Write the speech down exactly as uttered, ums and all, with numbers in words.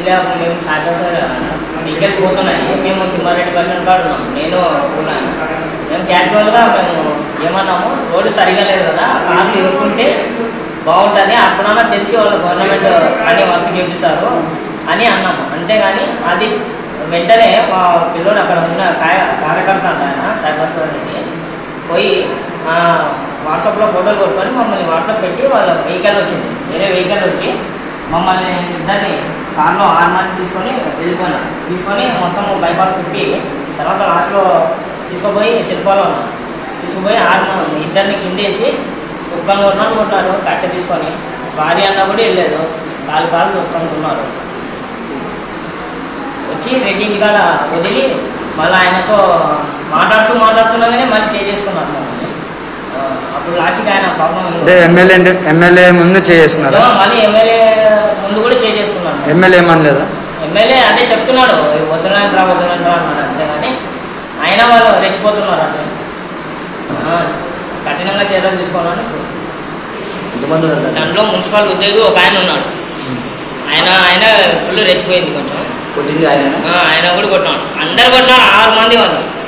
ఇట్లా మేము సాయంత్రం సార్ వెహికల్స్ పోతున్నాయి, మేము తిమ్మారెడ్డి బస్ స్టాండ్ కాడ ఉన్నాము, నేను ఉన్నాను. మేము క్యాజువల్గా మేము ఏమన్నాము, రోడ్డు సరిగా లేదు కదా, కార్లు ఇరుక్కుంటే బాగుంటుంది, అప్పుడన్నా తెలిసి వాళ్ళు గవర్నమెంట్ అన్ని వర్క్ చేపిస్తారు అని అన్నాము. అంతేగాని అది వెంటనే మా పిల్లలు అక్కడ ఉన్న కార్యకర్త అంట ఆయన సైబర్ రెడ్డి పోయి వాట్సాప్లో ఫోటోలు కొట్టుకొని మమ్మల్ని వాట్సాప్ పెట్టి వాళ్ళ వెహికల్ వచ్చింది, వేరే వెహికల్ వచ్చి మమ్మల్ని ఇద్దరిని కార్లో ఆర్మార్క్ తీసుకొని వెళ్ళిపోయినా. తీసుకొని మొత్తం బైపాస్ తిప్పి తర్వాత లాస్ట్లో తీసుకుపోయి శిల్పాలో తీసుకుపోయి ఆర్మ ఇద్దరిని కిందేసి ఒక్కరిని కొన్నాను కొట్టారు కట్టె తీసుకొని. సారీ అన్నా కూడా వెళ్ళలేదు, కాలు కాలు దొరుకుతున్నారు. వచ్చి రెడ్డి కాడ వదిలి మళ్ళీ ఆయనతో మాట్లాడుతూ మాట్లాడుతున్నాగానే మళ్ళీ చేసుకున్నారు మమ్మల్ని. అప్పుడు లాస్ట్కి ఆయన పాపం ఎమ్మెల్యే ఎమ్మెల్యే ముందు చేసుకున్నారు, మళ్ళీ ఎమ్మెల్యే ముందు కూడా చేసుకున్నాడు. ఎమ్మెల్యే ఏమనలేదా? ఎమ్మెల్యే అదే చెప్తున్నాడు, వదలండి రా వదలండి రా అన్నాడు. అంతేగాని అయినా వాళ్ళు రెచ్చిపోతున్నారు అంటే కఠినంగా చర్యలు తీసుకోవాలని. దాంట్లో మున్సిపల్ ఉద్యోగి ఒక ఆయన ఉన్నాడు, ఆయన ఆయన ఫుల్ రెచ్చిపోయింది కొంచెం, ఆయన కూడా కొట్టినాడు, అందరు కొట్టినాడు, ఆరు మంది వాళ్ళు.